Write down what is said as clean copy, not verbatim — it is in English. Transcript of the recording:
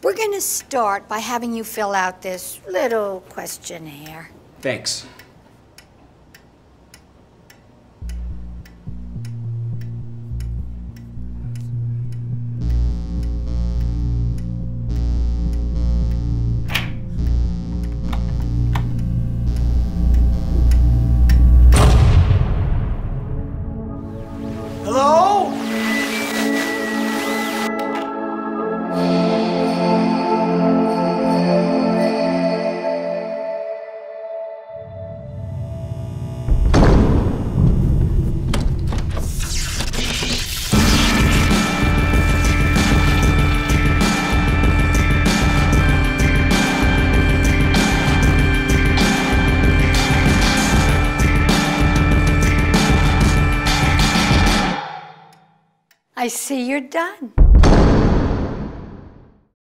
We're going to start by having you fill out this little questionnaire. Thanks. Hello? I see you're done.